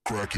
Crack it.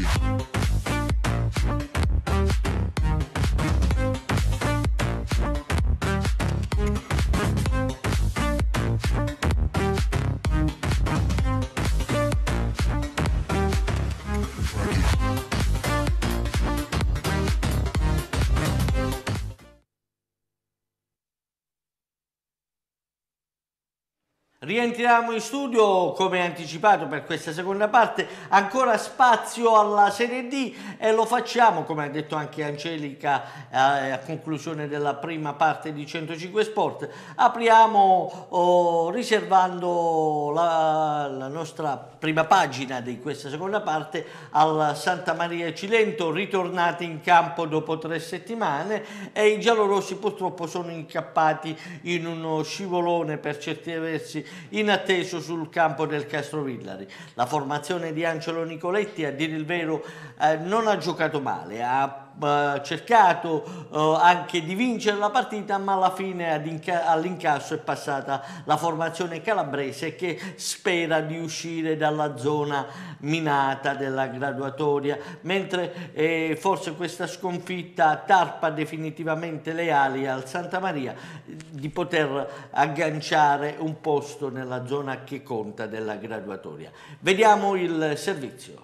Rientriamo in studio, come anticipato per questa seconda parte, ancora spazio alla Serie D e lo facciamo, come ha detto anche Angelica, a conclusione della prima parte di 105 Sport. Apriamo riservando la nostra prima pagina di questa seconda parte al Santa Maria Cilento, ritornati in campo dopo 3 settimane, e i giallorossi purtroppo sono incappati in uno scivolone per certi versi inatteso sul campo del Castrovillari. La formazione di Angelo Nicoletti, a dire il vero, non ha giocato male, ha cercato anche di vincere la partita, ma alla fine all'incasso è passata la formazione calabrese, che spera di uscire dalla zona minata della graduatoria, mentre forse questa sconfitta tarpa definitivamente le ali al Santa Maria di poter agganciare un posto nella zona che conta della graduatoria. Vediamo il servizio.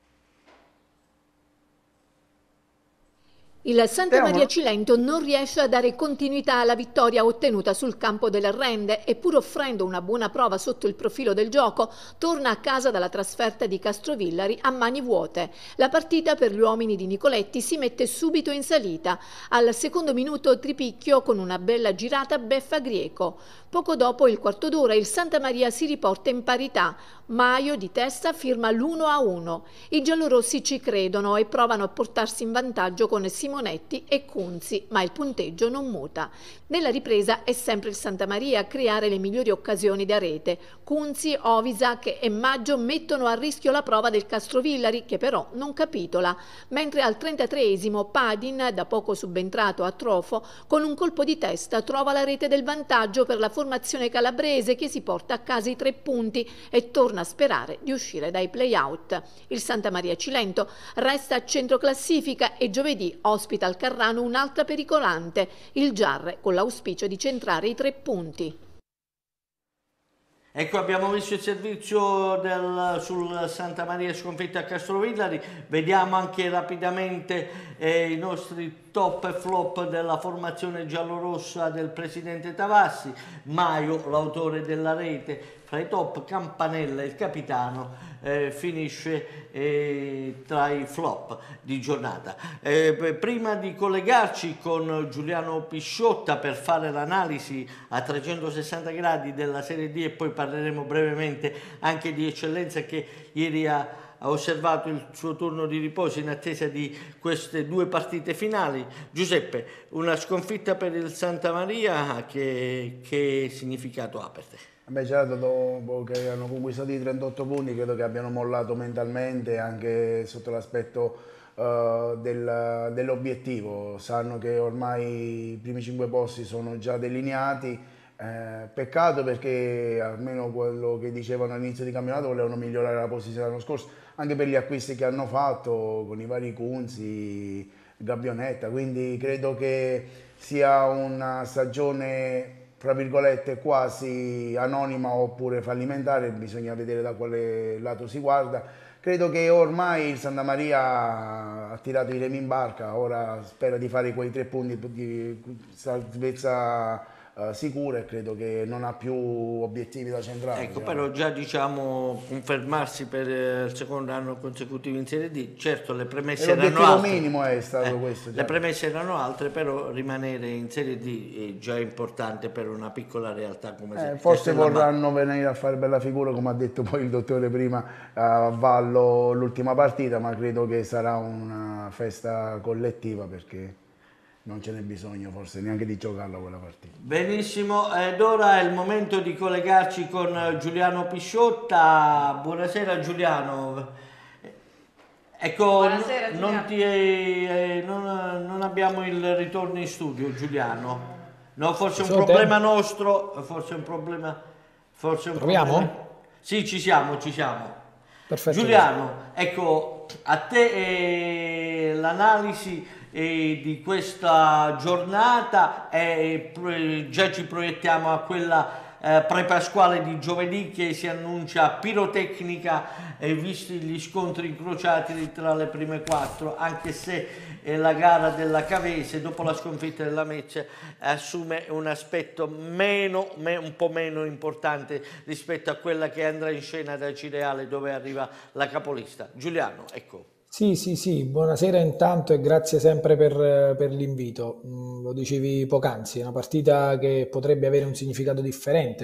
Il Santa Maria Cilento non riesce a dare continuità alla vittoria ottenuta sul campo del Rende e, pur offrendo una buona prova sotto il profilo del gioco, torna a casa dalla trasferta di Castrovillari a mani vuote. La partita per gli uomini di Nicoletti si mette subito in salita. Al secondo minuto Tripicchio, con una bella girata, beffa Grieco. Poco dopo il quarto d'ora il Santa Maria si riporta in parità. Maio di testa firma l'1-1. I giallorossi ci credono e provano a portarsi in vantaggio con Simonetti e Cunzi, ma il punteggio non muta. Nella ripresa è sempre il Santa Maria a creare le migliori occasioni da rete. Cunzi, Ovisac e Maggio mettono a rischio la prova del Castrovillari, che però non capitola, mentre al 33esimo Padin, da poco subentrato a Trofo, con un colpo di testa trova la rete del vantaggio per la formazione calabrese, che si porta a casa i 3 punti e torna a sperare di uscire dai play-out. Il Santa Maria Cilento resta a centro classifica e giovedì ospita al Carrano un'altra pericolante, il Giarre, con l'auspicio di centrare i 3 punti. Ecco, abbiamo messo il servizio sul Santa Maria sconfitta a Castrovillari. Vediamo anche rapidamente i nostri top e flop della formazione giallorossa del presidente Tavassi. Maio, l'autore della rete, fra i top. Campanella, il capitano, finisce tra i flop di giornata. Prima di collegarci con Giuliano Pisciotta per fare l'analisi a 360 gradi della Serie D, e poi parleremo brevemente anche di Eccellenza, che ieri ha osservato il suo turno di riposo in attesa di queste 2 partite finali. Giuseppe, una sconfitta per il Santa Maria, che significato ha per te? Beh, certo, dopo che hanno conquistato i 38 punti, credo che abbiano mollato mentalmente, anche sotto l'aspetto dell'obiettivo. Sanno che ormai i primi 5 posti sono già delineati. Peccato, perché almeno quello che dicevano all'inizio di campionato volevano migliorare la posizione dell'anno scorso, anche per gli acquisti che hanno fatto con i vari Cunzi, Gabbionetta, quindi credo che sia una stagione, tra virgolette, quasi anonima oppure fallimentare, bisogna vedere da quale lato si guarda. Credo che ormai il Santa Maria ha tirato i remi in barca, ora spera di fare quei 3 punti di salvezza sicura, e credo che non ha più obiettivi da centrare. Ecco, però già diciamo confermarsi per il secondo anno consecutivo in Serie D, certo le premesse erano altre. L'obiettivo minimo è stato questo. Le premesse erano altre, però rimanere in Serie D è già importante per una piccola realtà come forse vorranno venire a fare bella figura, come ha detto poi il dottore prima, a Vallo l'ultima partita, ma credo che sarà una festa collettiva, perché non ce n'è bisogno forse neanche di giocarla quella partita. Benissimo, ed ora è il momento di collegarci con Giuliano Pisciotta. Buonasera Giuliano. Ecco, buonasera, non abbiamo il ritorno in studio, Giuliano. No, forse è un problema nostro, forse è un problema. Proviamo? Sì, ci siamo. Perfetto. Giuliano, ecco, a te l'analisi di questa giornata e già ci proiettiamo a quella pre-pasquale di giovedì che si annuncia pirotecnica, visti gli scontri incrociati tra le prime quattro, anche se la gara della Cavese dopo la sconfitta della Lecce assume un aspetto un po' meno importante rispetto a quella che andrà in scena da Cireale, dove arriva la capolista. Giuliano, ecco. Sì, buonasera intanto e grazie sempre per l'invito. Lo dicevi poc'anzi, è una partita che potrebbe avere un significato differente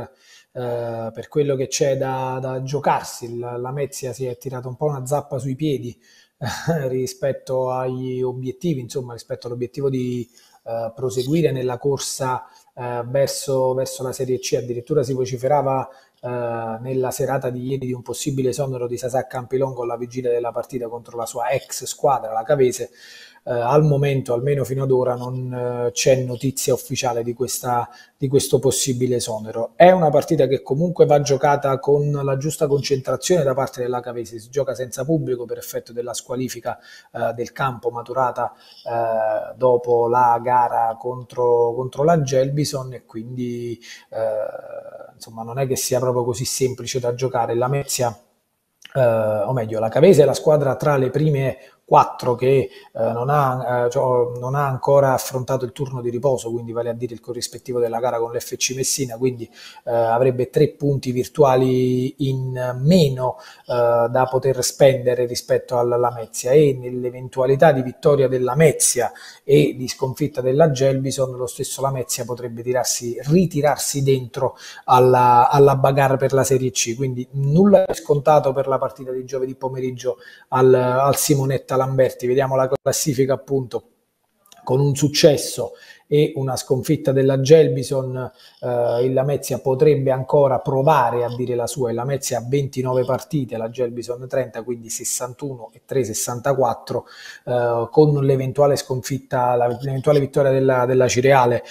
per quello che c'è da giocarsi. La Mezia si è tirata un po' una zappa sui piedi rispetto agli obiettivi, insomma, rispetto all'obiettivo di proseguire nella corsa verso la Serie C. Addirittura si vociferava nella serata di ieri di un possibile esonero di Sasà Campilongo alla vigilia della partita contro la sua ex squadra, la Cavese. Al momento, almeno fino ad ora, non c'è notizia ufficiale di questo possibile esonero. È una partita che comunque va giocata con la giusta concentrazione da parte della Cavese. Si gioca senza pubblico per effetto della squalifica del campo maturata dopo la gara contro la Gelbison, e quindi insomma non è che sia proprio così semplice da giocare. La Mezia, o meglio, la Cavese è la squadra tra le prime 4 che non ha ancora affrontato il turno di riposo, quindi vale a dire il corrispettivo della gara con l'FC Messina, quindi avrebbe 3 punti virtuali in meno da poter spendere rispetto alla Lamezia, e nell'eventualità di vittoria della Mezia e di sconfitta della Gelbison, lo stesso Lamezia potrebbe ritirarsi dentro alla bagarre per la Serie C, quindi nulla è scontato per la partita di giovedì pomeriggio al Simonetta Lamberti. Vediamo la classifica appunto con un successo e una sconfitta della Gelbison. Il Lamezia potrebbe ancora provare a dire la sua. Il Lamezia ha 29 partite, la Gelbison 30, quindi 61 e 3, 64. Con l'eventuale sconfitta, l'eventuale vittoria della Cireale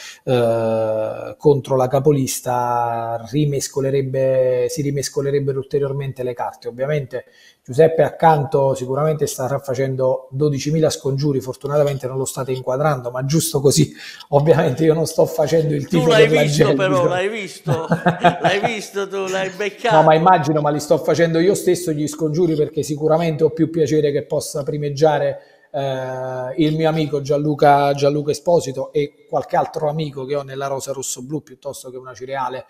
contro la capolista si rimescolerebbero ulteriormente le carte. Ovviamente Giuseppe accanto sicuramente starà facendo 12.000 scongiuri, fortunatamente non lo state inquadrando, ma giusto così, ovviamente io non sto facendo il tifo per la Gelbison. Però l'hai visto tu, l'hai beccato. No, ma immagino, ma li sto facendo io stesso gli scongiuri, perché sicuramente ho più piacere che possa primeggiare il mio amico Gianluca Esposito e qualche altro amico che ho nella rosa rosso-blu, piuttosto che una Cireale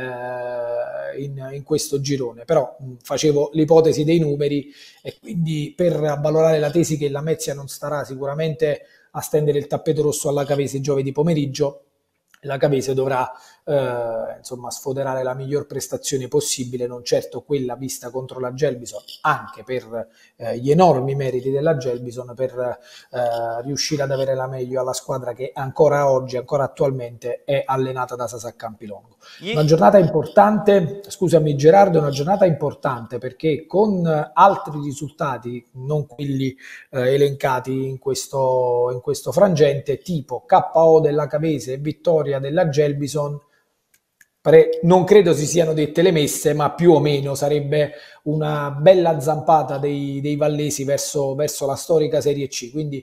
in questo girone. Però facevo l'ipotesi dei numeri, e quindi per avvalorare la tesi che la Mezia non starà sicuramente a stendere il tappeto rosso alla Cavese giovedì pomeriggio, la Cavese dovrà insomma sfoderare la miglior prestazione possibile, non certo quella vista contro la Gelbison, anche per gli enormi meriti della Gelbison, per riuscire ad avere la meglio alla squadra che ancora oggi, ancora attualmente è allenata da Sasà Campilongo. Una giornata importante, scusami Gerardo, una giornata importante perché con altri risultati, non quelli elencati in questo frangente, tipo KO della Cavese e vittoria della Gelbison, non credo si siano dette le messe, ma più o meno sarebbe una bella zampata dei vallesi verso la storica Serie C, quindi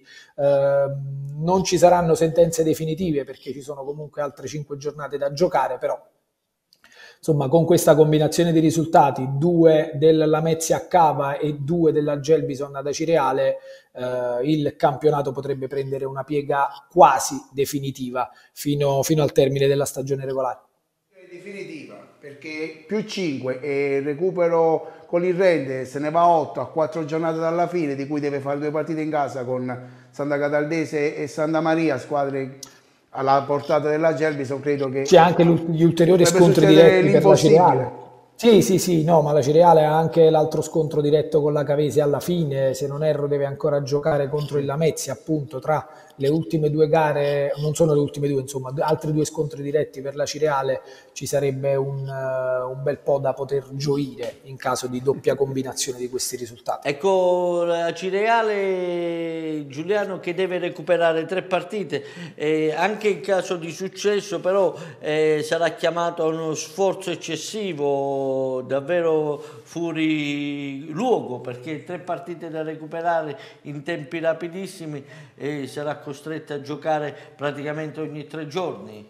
non ci saranno sentenze definitive perché ci sono comunque altre 5 giornate da giocare, però insomma con questa combinazione di risultati, 2 della Lamezia a Cava e 2 della Gelbison ad Acireale, il campionato potrebbe prendere una piega quasi definitiva fino al termine della stagione regolare. Definitiva, perché più 5 e recupero con il Rende, se ne va 8 a 4 giornate dalla fine, di cui deve fare 2 partite in casa con Santa Cataldese e Santa Maria, squadre alla portata della Gelbison. Credo che c'è anche gli ulteriori scontri diretti per la Cireale. Sì, no, ma la Cireale ha anche l'altro scontro diretto con la Cavese alla fine, se non erro deve ancora giocare contro il Lamezia, appunto, tra le ultime 2 gare, non sono le ultime 2, insomma, altri 2 scontri diretti per la Cireale, ci sarebbe un bel po' da poter gioire in caso di doppia combinazione di questi risultati. Ecco, la Cireale, Giuliano, che deve recuperare 3 partite, anche in caso di successo però sarà chiamato a uno sforzo eccessivo davvero fuori luogo, perché 3 partite da recuperare in tempi rapidissimi e sarà costretta a giocare praticamente ogni 3 giorni.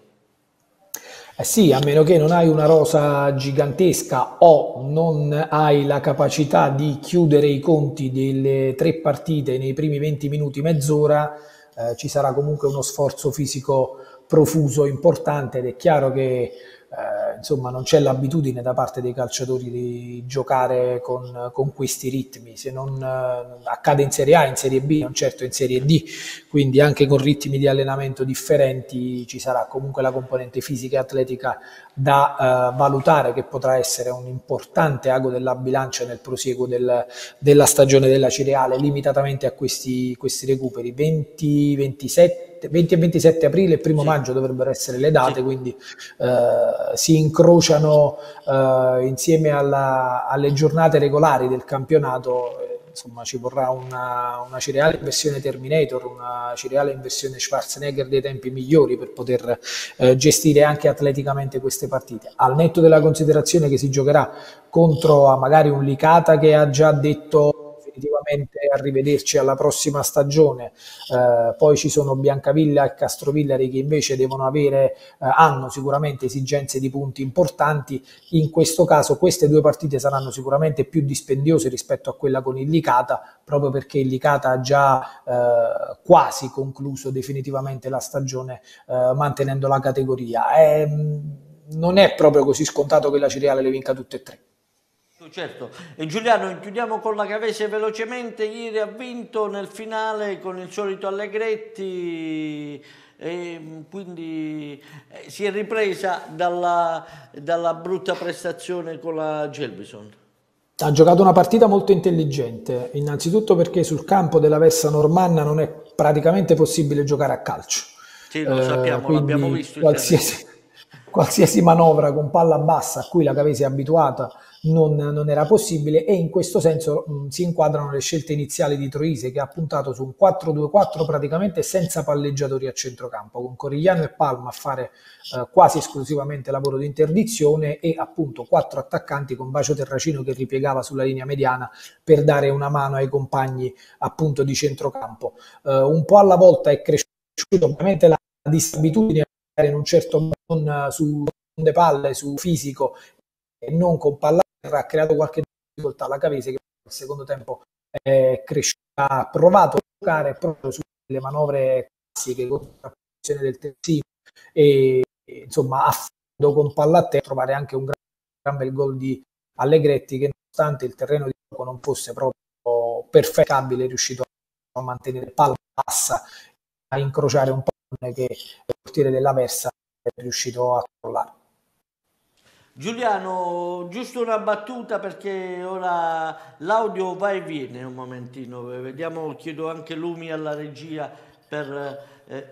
Eh sì, a meno che non hai una rosa gigantesca o non hai la capacità di chiudere i conti delle 3 partite nei primi 20 minuti, mezz'ora, ci sarà comunque uno sforzo fisico profuso importante ed è chiaro che insomma non c'è l'abitudine da parte dei calciatori di giocare con questi ritmi, se non accade in Serie A, in Serie B, non certo in Serie D, quindi anche con ritmi di allenamento differenti ci sarà comunque la componente fisica e atletica da valutare, che potrà essere un importante ago della bilancia nel prosieguo della stagione della Cireale, limitatamente a questi recuperi. 20 e 27 aprile e 1 maggio dovrebbero essere le date, quindi si incrociano insieme alle giornate regolari del campionato. Insomma, ci vorrà una Cireale in versione Terminator, una Cireale in versione Schwarzenegger dei tempi migliori per poter gestire anche atleticamente queste partite. Al netto della considerazione che si giocherà contro magari un Licata che ha già detto definitivamente arrivederci alla prossima stagione, poi ci sono Biancavilla e Castrovillari che invece hanno sicuramente esigenze di punti importanti. In questo caso queste 2 partite saranno sicuramente più dispendiose rispetto a quella con il Licata, proprio perché il Licata ha già quasi concluso definitivamente la stagione mantenendo la categoria. Non è proprio così scontato che la Cireale le vinca tutte e 3. Certo, e Giuliano, chiudiamo con la Cavese velocemente. Ieri ha vinto nel finale con il solito Allegretti e quindi si è ripresa dalla brutta prestazione con la Gelbison. Ha giocato una partita molto intelligente, innanzitutto perché sul campo della Versa Normanna non è praticamente possibile giocare a calcio. Sì, lo sappiamo, l'abbiamo visto. Qualsiasi manovra con palla bassa a cui la Cavese è abituata non era possibile, e in questo senso si inquadrano le scelte iniziali di Troise, che ha puntato su un 4-2-4 praticamente senza palleggiatori a centrocampo, con Corigliano e Palma a fare quasi esclusivamente lavoro di interdizione e appunto 4 attaccanti con Bacio Terracino che ripiegava sulla linea mediana per dare una mano ai compagni appunto di centrocampo. Un po' alla volta è cresciuta ovviamente la disabitudine in un certo modo su palle, su fisico e non con palla, ha creato qualche difficoltà alla Cavese, che nel secondo tempo è cresciuta, ha provato a giocare proprio sulle manovre classiche con la posizione del terzino e insomma a fondo con palla a terra trovare anche un gran bel gol di Allegretti, che nonostante il terreno di gioco non fosse proprio perfettabile è riuscito a mantenere palla bassa, a incrociare un pallone che il portiere della Versa è riuscito a crollare. Giuliano, giusto una battuta perché ora l'audio va e viene un momentino, vediamo, chiedo anche lumi alla regia per...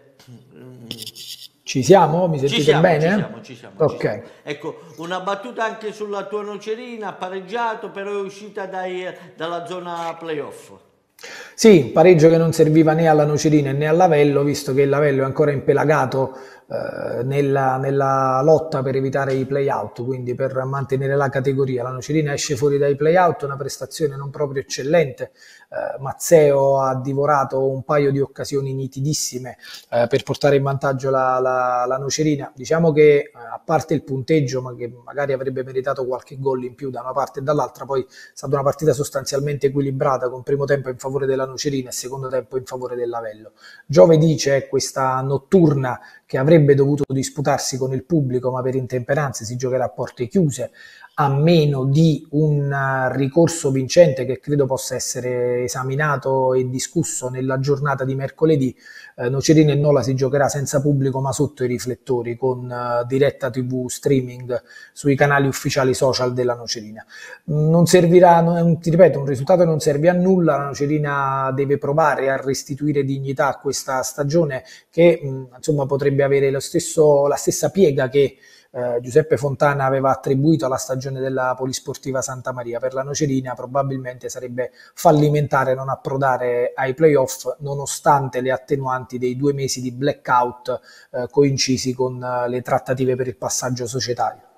Ci siamo? Mi sentite bene? Ci siamo. Ok. Ecco, una battuta anche sulla tua Nocerina, ha pareggiato, però è uscita dalla zona playoff. Sì, pareggio che non serviva né alla Nocerina né all'Avello, visto che l'Avello è ancora impelagato nella lotta per evitare i play-out, quindi per mantenere la categoria. La Nocerina esce fuori dai play-out, una prestazione non proprio eccellente. Mazzeo ha divorato un paio di occasioni nitidissime per portare in vantaggio la Nocerina. Diciamo che a parte il punteggio, ma che magari avrebbe meritato qualche gol in più da una parte e dall'altra, poi è stata una partita sostanzialmente equilibrata, con primo tempo in favore della Nocerina e secondo tempo in favore dell'Avello. Giove dice questa notturna che avrebbe dovuto disputarsi con il pubblico, ma per intemperanze si giocherà a porte chiuse, a meno di un ricorso vincente che credo possa essere esaminato e discusso nella giornata di mercoledì. Nocerina e Nola si giocherà senza pubblico ma sotto i riflettori, con diretta TV streaming sui canali ufficiali social della Nocerina. Non servirà, ti ripeto, un risultato non serve a nulla. La Nocerina deve provare a restituire dignità a questa stagione che insomma potrebbe avere la stessa piega che Giuseppe Fontana aveva attribuito alla stagione della Polisportiva Santa Maria. Per la Nocerina probabilmente sarebbe fallimentare non approdare ai playoff, nonostante le attenuanti dei 2 mesi di blackout coincisi con le trattative per il passaggio societario.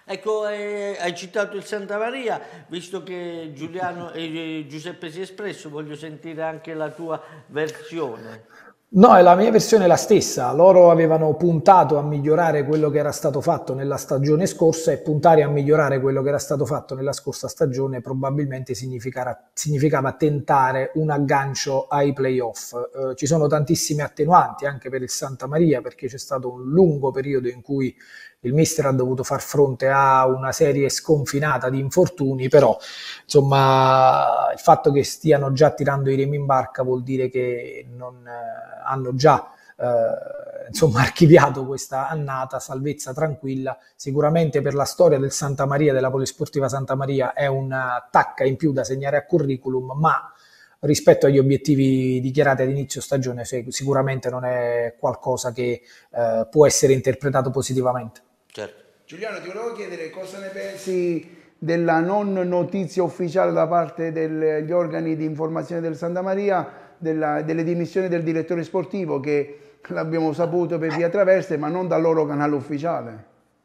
Ecco, hai citato il Santa Maria, visto che Giuliano e Giuseppe si è espresso, voglio sentire anche la tua versione. No, e la mia versione è la stessa. Loro avevano puntato a migliorare quello che era stato fatto nella stagione scorsa, e puntare a migliorare quello che era stato fatto nella scorsa stagione probabilmente significava tentare un aggancio ai playoff. Ci sono tantissime attenuanti anche per il Santa Maria, perché c'è stato un lungo periodo in cui il mister ha dovuto far fronte a una serie sconfinata di infortuni, però insomma il fatto che stiano già tirando i remi in barca vuol dire che non hanno già insomma archiviato questa annata, salvezza tranquilla. Sicuramente per la storia del Santa Maria, della Polisportiva Santa Maria, è una tacca in più da segnare a curriculum, ma rispetto agli obiettivi dichiarati ad inizio stagione sicuramente non è qualcosa che può essere interpretato positivamente. Certo. Giuliano, ti volevo chiedere cosa ne pensi della non notizia ufficiale da parte degli organi di informazione del Santa Maria delle dimissioni del direttore sportivo, che l'abbiamo saputo per via traverse, ma non dal loro canale ufficiale.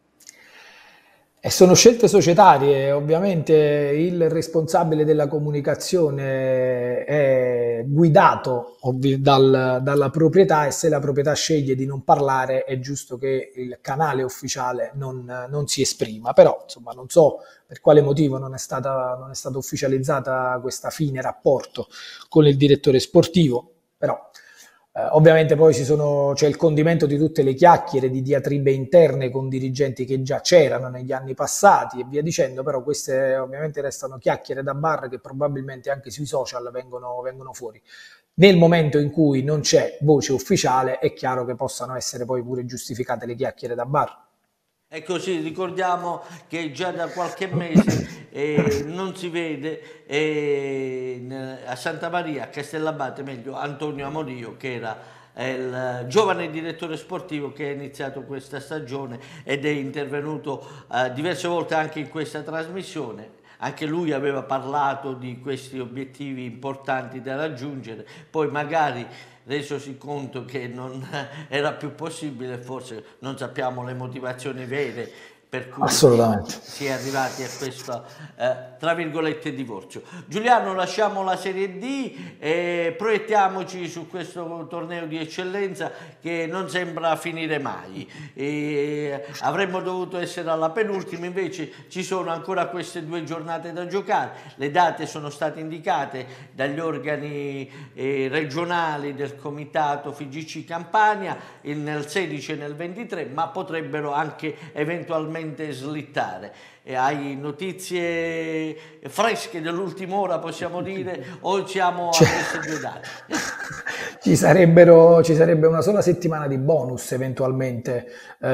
E sono scelte societarie. Ovviamente il responsabile della comunicazione è guidato dalla proprietà, e se la proprietà sceglie di non parlare è giusto che il canale ufficiale non si esprima. Però insomma non so per quale motivo non è stata ufficializzata questa fine rapporto con il direttore sportivo, però ovviamente poi c'è il condimento di tutte le chiacchiere, di diatribe interne con dirigenti che già c'erano negli anni passati e via dicendo, però queste ovviamente restano chiacchiere da bar che probabilmente anche sui social vengono fuori. Nel momento in cui non c'è voce ufficiale è chiaro che possano essere poi pure giustificate le chiacchiere da bar. E così ricordiamo che già da qualche mese non si vede a Santa Maria, a Castellabate meglio, Antonio Amodio, che era il giovane direttore sportivo che ha iniziato questa stagione ed è intervenuto diverse volte anche in questa trasmissione. Anche lui aveva parlato di questi obiettivi importanti da raggiungere, poi magari resosi conto che non era più possibile, forse non sappiamo le motivazioni vere per cui si è arrivati a questo, tra virgolette, divorzio. Giuliano, lasciamo la Serie D e proiettiamoci su questo torneo di eccellenza che non sembra finire mai. Avremmo dovuto essere alla penultima, invece ci sono ancora queste 2 giornate da giocare. Le date sono state indicate dagli organi regionali del comitato FIGC Campania nel 16 e nel 23, ma potrebbero anche eventualmente slittare. Hai notizie fresche dell'ultima ora, possiamo dire, o siamo a queste 2 date? Ci sarebbe una sola settimana di bonus eventualmente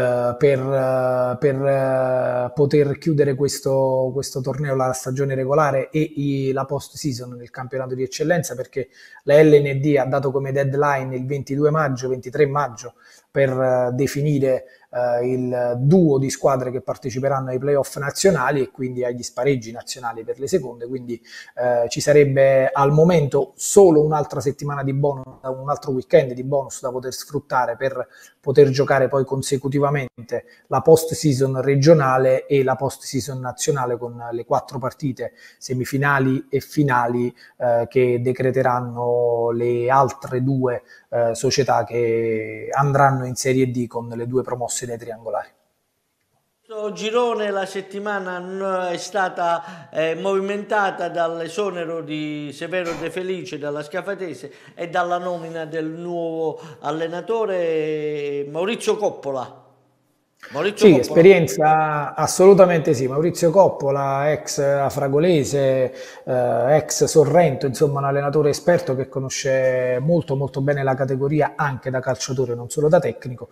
per poter chiudere questo torneo, la stagione regolare e la post season nel campionato di eccellenza, perché la LND ha dato come deadline il 23 maggio per definire il duo di squadre che parteciperanno ai playoff nazionali e quindi agli spareggi nazionali per le seconde, quindi ci sarebbe al momento solo un'altra settimana di bonus, un altro weekend di bonus da poter sfruttare per poter giocare poi consecutivamente la post season regionale e la post season nazionale, con le 4 partite semifinali e finali che decreteranno le altre 2 società che andranno in Serie D con le 2 promosse dai triangolari. Questo girone la settimana è stata movimentata dall'esonero di Severo De Felice dalla Scafatese e dalla nomina del nuovo allenatore Maurizio Coppola. Sì, esperienza assolutamente sì. Maurizio Coppola, ex Fragolese, ex Sorrento, insomma un allenatore esperto che conosce molto molto bene la categoria anche da calciatore, non solo da tecnico.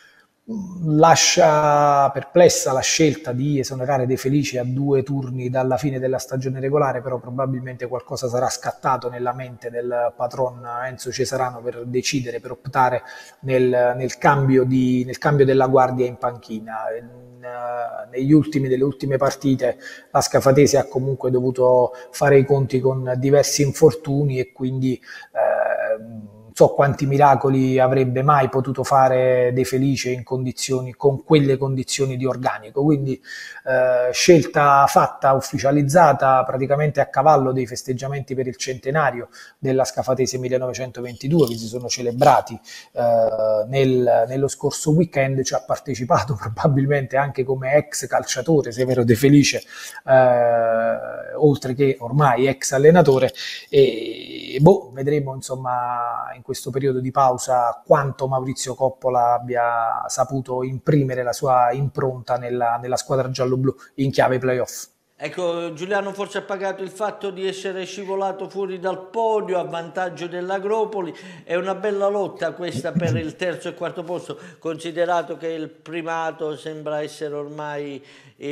Lascia perplessa la scelta di esonerare De Felice a 2 turni dalla fine della stagione regolare, però probabilmente qualcosa sarà scattato nella mente del patron Enzo Cesarano per decidere, per optare nel cambio della guardia in panchina. Nelle ultime partite la Scafatese ha comunque dovuto fare i conti con diversi infortuni e quindi so quanti miracoli avrebbe mai potuto fare De Felice con quelle condizioni di organico, quindi scelta fatta, ufficializzata praticamente a cavallo dei festeggiamenti per il centenario della Scafatese 1922 che si sono celebrati nello scorso weekend. Ci ha partecipato probabilmente anche come ex calciatore Severo De Felice, oltre che ormai ex allenatore, e vedremo insomma in questo periodo di pausa quanto Maurizio Coppola abbia saputo imprimere la sua impronta nella squadra gialloblu in chiave playoff. Ecco, Giuliano forse ha pagato il fatto di essere scivolato fuori dal podio a vantaggio dell'Agropoli. È una bella lotta questa per il terzo e quarto posto, considerato che il primato sembra essere ormai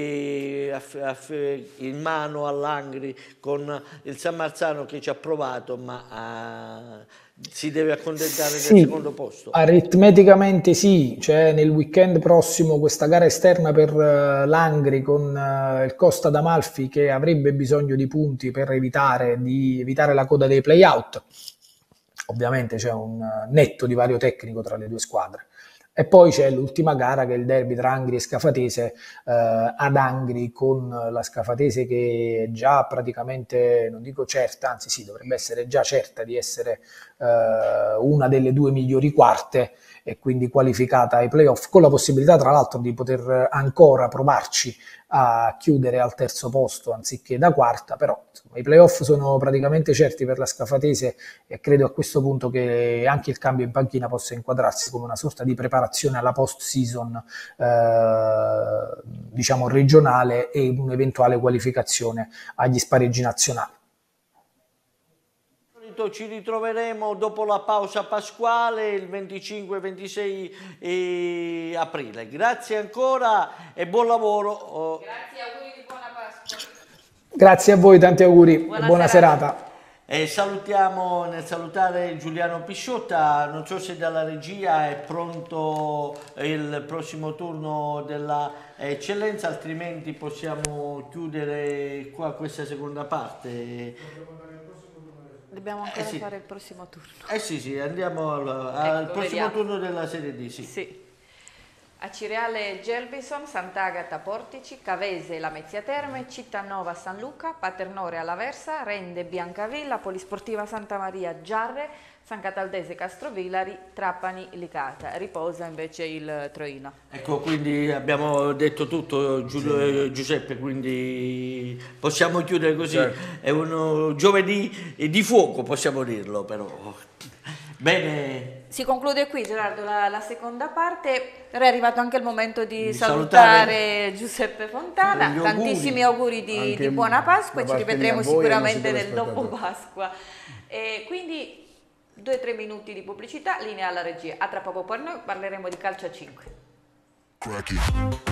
in mano all'Angri, con il San Marzano che ci ha provato, ma si deve accontentare del secondo posto. Aritmeticamente sì, c'è nel weekend prossimo questa gara esterna per l'Angri con il Costa d'Amalfi che avrebbe bisogno di punti per evitare la coda dei play-out. Ovviamente c'è un netto divario tecnico tra le due squadre. E poi c'è l'ultima gara che è il derby tra Angri e Scafatese ad Angri, con la Scafatese che è già praticamente, non dico certa, anzi sì, dovrebbe essere già certa di essere una delle due migliori quarte e quindi qualificata ai playoff, con la possibilità tra l'altro di poter ancora provarci a chiudere al terzo posto anziché da quarta. Però insomma, i playoff sono praticamente certi per la Scafatese e credo a questo punto che anche il cambio in panchina possa inquadrarsi come una sorta di preparazione alla post-season diciamo regionale e un'eventuale qualificazione agli spareggi nazionali. Ci ritroveremo dopo la pausa pasquale il 25-26 aprile. Grazie ancora e buon lavoro. Grazie, auguri di buona Pasqua. Grazie a voi, tanti auguri e buona serata. E salutiamo, nel salutare Giuliano Pisciotta, non so se dalla regia è pronto il prossimo turno della eccellenza, altrimenti possiamo chiudere qua questa seconda parte. Dobbiamo ancora fare il prossimo turno. Sì, andiamo al prossimo turno della Serie D. Sì. Acireale Gelbison, Sant'Agata Portici, Cavese Lamezia Terme, Cittanova San Luca, Paternore Alaversa, Rende Biancavilla, Polisportiva Santa Maria Giarre, San Cataldese Castrovillari, Trapani Licata. Riposa invece il Troino. Ecco, quindi abbiamo detto tutto, Giuseppe, quindi possiamo chiudere così. Certo. È un giovedì di fuoco, possiamo dirlo, però. Bene. Si conclude qui, Gerardo, la seconda parte. È arrivato anche il momento di salutare Giuseppe Fontana. Tantissimi auguri di buona Pasqua e ci rivedremo sicuramente nel dopo Pasqua. Quindi 2-3 minuti di pubblicità, linea alla regia. A tra poco per noi parleremo di calcio a 5.